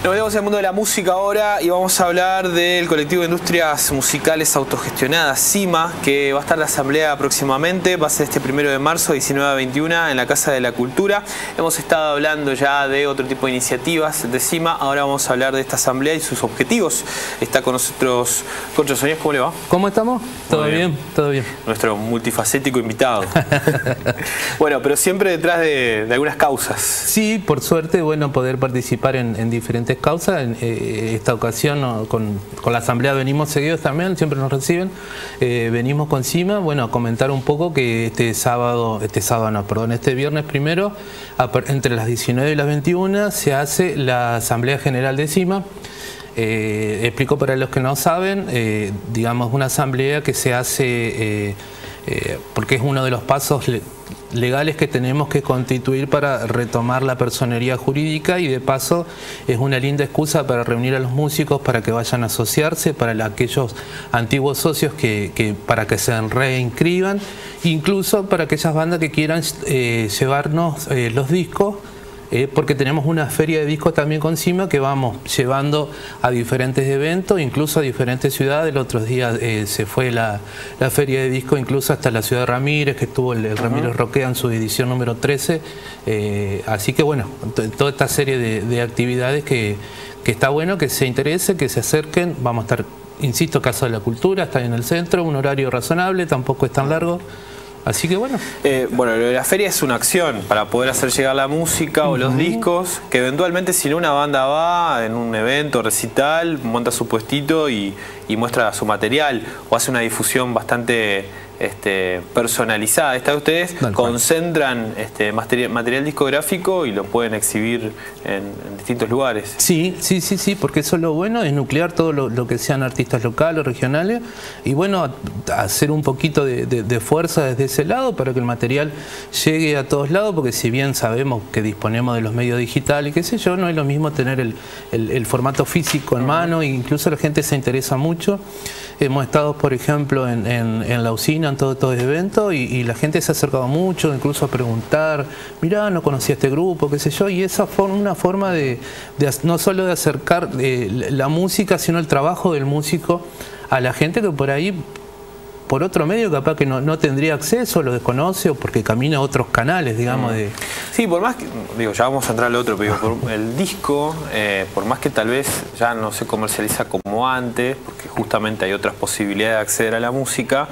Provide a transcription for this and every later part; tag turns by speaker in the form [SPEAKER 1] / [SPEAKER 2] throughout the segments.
[SPEAKER 1] Nos metemos en el mundo de la música ahora y vamos a hablar del colectivo de industrias musicales autogestionadas, CIMA, que va a estar la asamblea próximamente, va a ser este 1 de marzo, 19 a 21, en la Casa de la Cultura. Hemos estado hablando ya de otro tipo de iniciativas de CIMA, ahora vamos a hablar de esta asamblea y sus objetivos. Está con nosotros Concho Soñés, ¿cómo le va?
[SPEAKER 2] ¿Cómo estamos? Todo bien, todo bien.
[SPEAKER 1] Nuestro multifacético invitado. Bueno, pero siempre detrás de algunas causas.
[SPEAKER 2] Sí, por suerte, bueno, poder participar en diferentes causas. En esta ocasión con la asamblea venimos seguidos también, siempre nos reciben. Venimos con CIMA, bueno, a comentar un poco que este viernes primero, entre las 19 y las 21, se hace la asamblea general de CIMA. Explico para los que no saben, digamos, una asamblea que se hace porque es uno de los pasos legales que tenemos que constituir para retomar la personería jurídica, y de paso es una linda excusa para reunir a los músicos para que vayan a asociarse, para aquellos antiguos socios para que se reinscriban, incluso para aquellas bandas que quieran llevarnos los discos. Porque tenemos una feria de discos también con CIMA que vamos llevando a diferentes eventos, incluso a diferentes ciudades. El otro día se fue la feria de discos incluso hasta la ciudad de Ramírez, que estuvo el Ramírez Roquea en su edición número 13. Así que bueno, toda esta serie de actividades que está bueno que se interese, que se acerquen. Vamos a estar, insisto, Casa de la Cultura, está en el centro, un horario razonable, tampoco es tan largo. Así que bueno.
[SPEAKER 1] Bueno, la feria es una acción para poder hacer llegar la música o los discos, que eventualmente si no una banda va en un evento, recital, monta su puestito y muestra su material o hace una difusión bastante personalizada. Ustedes concentran material discográfico y lo pueden exhibir en distintos lugares.
[SPEAKER 2] Sí, porque eso es lo bueno, es nuclear todo lo que sean artistas locales, regionales, y bueno, hacer un poquito de fuerza desde ese lado para que el material llegue a todos lados, porque si bien sabemos que disponemos de los medios digitales, qué sé yo, no es lo mismo tener el formato físico en mano, e incluso la gente se interesa mucho. Hemos estado, por ejemplo, en la usina, en todos estos eventos, y la gente se ha acercado mucho, incluso a preguntar, mirá, no conocía este grupo, qué sé yo, y esa fue una forma no solo de acercar la música, sino el trabajo del músico a la gente que por ahí, por otro medio capaz que no tendría acceso, lo desconoce, o porque camina a otros canales, digamos.
[SPEAKER 1] Sí, por más que, ya vamos a entrar al otro, pero por el disco, por más que tal vez ya no se comercializa como antes, porque justamente hay otras posibilidades de acceder a la música,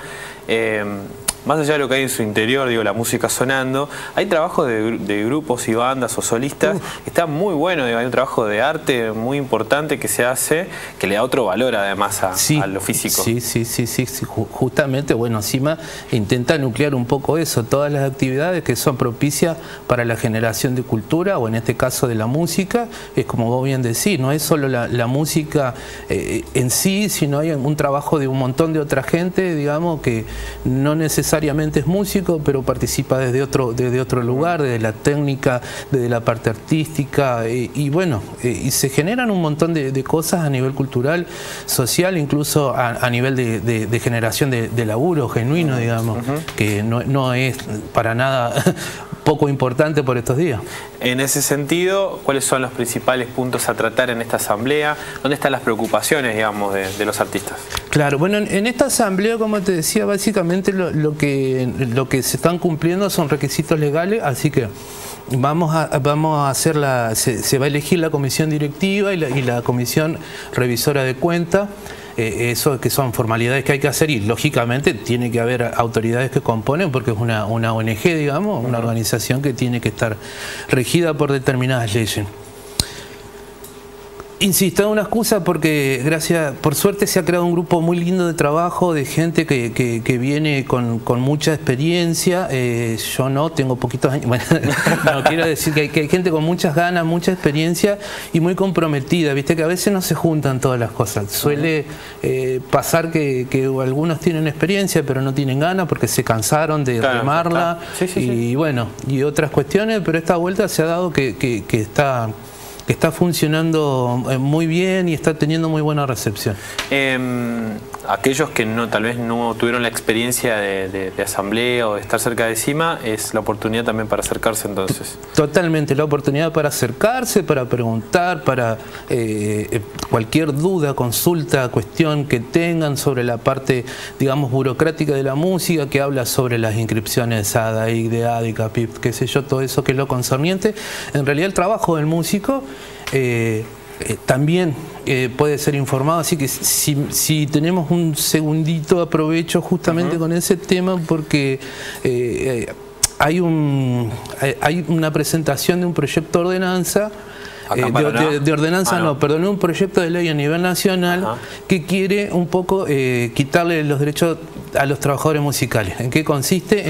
[SPEAKER 1] más allá de lo que hay en su interior, la música sonando, hay trabajo de grupos y bandas o solistas que está muy bueno, hay un trabajo de arte muy importante que se hace, que le da otro valor además a lo físico.
[SPEAKER 2] Sí, justamente, bueno, CIMA intenta nuclear un poco eso, todas las actividades que son propicias para la generación de cultura, o en este caso de la música, es como vos bien decís, no es solo la música en sí, sino hay un trabajo de un montón de otra gente, digamos, que no necesariamente es músico, pero participa desde otro lugar, desde la técnica, desde la parte artística, y bueno, y se generan un montón de cosas a nivel cultural, social, incluso a nivel de generación de laburo genuino, digamos, que no es para nada poco importante por estos días.
[SPEAKER 1] En ese sentido, ¿cuáles son los principales puntos a tratar en esta asamblea? ¿Dónde están las preocupaciones, digamos, de los artistas?
[SPEAKER 2] Claro, bueno, en esta asamblea, como te decía, básicamente lo que se están cumpliendo son requisitos legales, así que vamos a hacer se va a elegir la comisión directiva y la comisión revisora de cuentas. Eso que son formalidades que hay que hacer, y lógicamente tiene que haber autoridades que componen, porque es una ONG, digamos, una organización que tiene que estar regida por determinadas leyes. Insisto, una excusa porque por suerte se ha creado un grupo muy lindo de trabajo, de gente que viene con mucha experiencia. Yo no, tengo poquitos años. Bueno, no, quiero decir que hay gente con muchas ganas, mucha experiencia y muy comprometida. Viste que a veces no se juntan todas las cosas. Suele pasar que algunos tienen experiencia pero no tienen ganas porque se cansaron de remarla. Y bueno, y otras cuestiones, pero esta vuelta se ha dado que está funcionando muy bien y está teniendo muy buena recepción.
[SPEAKER 1] aquellos que tal vez no tuvieron la experiencia de asamblea o de estar cerca de CIMA, es la oportunidad también para acercarse entonces.
[SPEAKER 2] Totalmente, la oportunidad para acercarse, para preguntar, para cualquier duda, consulta, cuestión que tengan sobre la parte, digamos, burocrática de la música, que habla sobre las inscripciones ADAIC, de ADI, CAPIP, qué sé yo, todo eso que es lo concerniente. En realidad el trabajo del músico también puede ser informado, así que si tenemos un segundito aprovecho justamente con ese tema, porque hay una presentación de un proyecto de ordenanza, un proyecto de ley a nivel nacional que quiere un poco quitarle los derechos a los trabajadores musicales. ¿En qué consiste?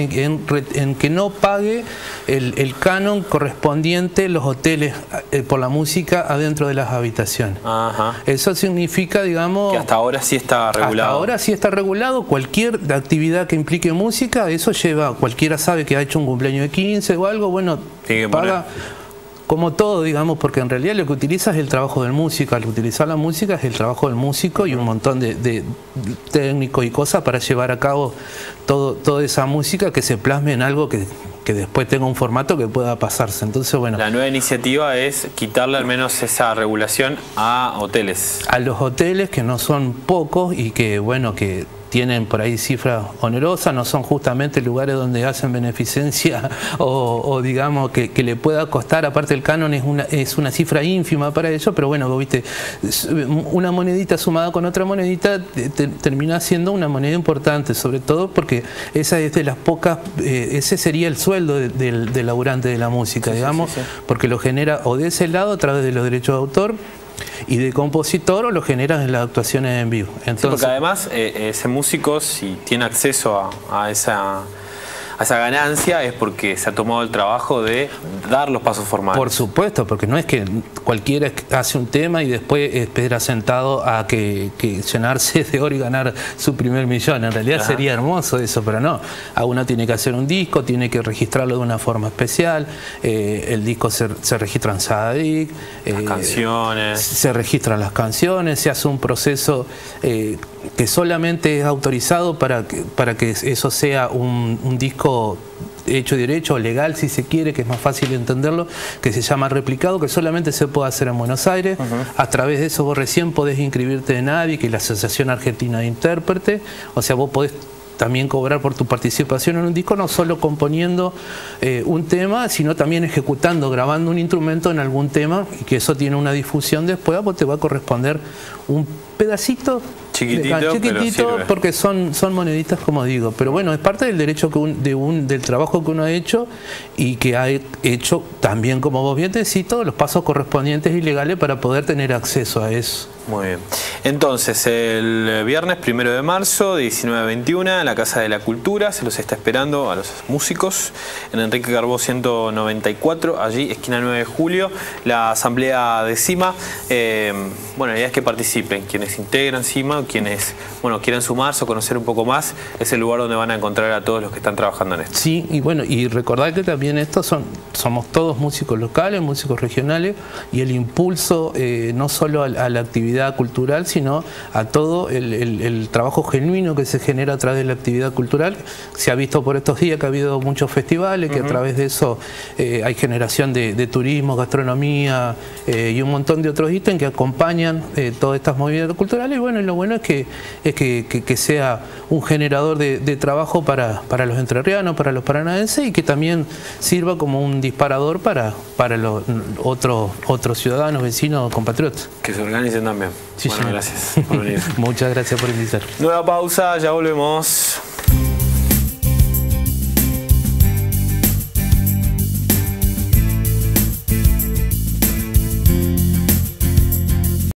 [SPEAKER 2] En que no pague el canon correspondiente los hoteles por la música adentro de las habitaciones. Eso significa, digamos,
[SPEAKER 1] que hasta ahora sí está regulado.
[SPEAKER 2] Hasta ahora sí está regulado. Cualquier actividad que implique música, eso lleva, cualquiera sabe que ha hecho un cumpleaños de 15 o algo, bueno, paga. Como todo, digamos, porque en realidad lo que utiliza es el trabajo del músico. Al utilizar la música es el trabajo del músico y un montón de técnicos y cosas para llevar a cabo toda esa música que se plasme en algo que después tenga un formato que pueda pasarse. Entonces, bueno,
[SPEAKER 1] la nueva iniciativa es quitarle al menos esa regulación a hoteles.
[SPEAKER 2] A los hoteles, que no son pocos y que, bueno, que tienen por ahí cifras onerosas, no son justamente lugares donde hacen beneficencia o digamos que le pueda costar. Aparte el canon es una cifra ínfima para ellos, pero bueno, vos viste, una monedita sumada con otra monedita termina siendo una moneda importante, sobre todo porque esa es de las pocas, ese sería el sueldo del laburante de la música, digamos, porque lo genera o de ese lado a través de los derechos de autor y de compositor, o lo generan en las actuaciones en vivo. Entonces,
[SPEAKER 1] porque además ese músico, si tiene acceso a esa ganancia, es porque se ha tomado el trabajo de dar los pasos formales.
[SPEAKER 2] Por supuesto, porque no es que cualquiera hace un tema y después espera sentado a que llenarse de oro y ganar su primer millón. En realidad sería hermoso eso, pero no. Uno tiene que hacer un disco, tiene que registrarlo de una forma especial, el disco se registra en SADIC,
[SPEAKER 1] las canciones.
[SPEAKER 2] Se registran las canciones, se hace un proceso que solamente es autorizado para que eso sea un disco hecho derecho, legal si se quiere, que es más fácil entenderlo, que se llama replicado, que solamente se puede hacer en Buenos Aires. A través de eso vos recién podés inscribirte en ADI, que es la Asociación Argentina de Intérpretes. O sea, vos podés también cobrar por tu participación en un disco, no solo componiendo un tema, sino también ejecutando, grabando un instrumento en algún tema, y que eso tiene una difusión después, vos te va a corresponder un pedacito chiquitito, porque son moneditas, como digo, pero bueno, es parte del derecho del trabajo que uno ha hecho, y que ha hecho también, como vos bien decís, todos los pasos correspondientes y legales para poder tener acceso a eso.
[SPEAKER 1] Muy bien. Entonces, el viernes 1 de marzo, de 19 a 21, en la Casa de la Cultura, se los está esperando a los músicos, en Enrique Carbó 194, allí, esquina 9 de julio, la asamblea de CIMA. Bueno, la idea es que participen quienes integran CIMA, quienes, bueno, quieran sumarse o conocer un poco más. Es el lugar donde van a encontrar a todos los que están trabajando en esto.
[SPEAKER 2] Sí, y bueno, y recordar que también somos todos músicos locales, músicos regionales, y el impulso no solo a la actividad cultural, sino a todo el trabajo genuino que se genera a través de la actividad cultural. Se ha visto por estos días que ha habido muchos festivales, que a través de eso hay generación de turismo, gastronomía y un montón de otros ítems que acompañan todas estas movidas culturales. Y bueno, lo bueno es que sea un generador de trabajo para los entrerrianos, para los paranaenses, y que también sirva como un disparador para los otros ciudadanos, vecinos, compatriotas.
[SPEAKER 1] Que se organicen también.
[SPEAKER 2] Sí,
[SPEAKER 1] bueno,
[SPEAKER 2] señor.
[SPEAKER 1] Gracias por venir.
[SPEAKER 2] Muchas gracias por invitar.
[SPEAKER 1] Nueva pausa, ya volvemos.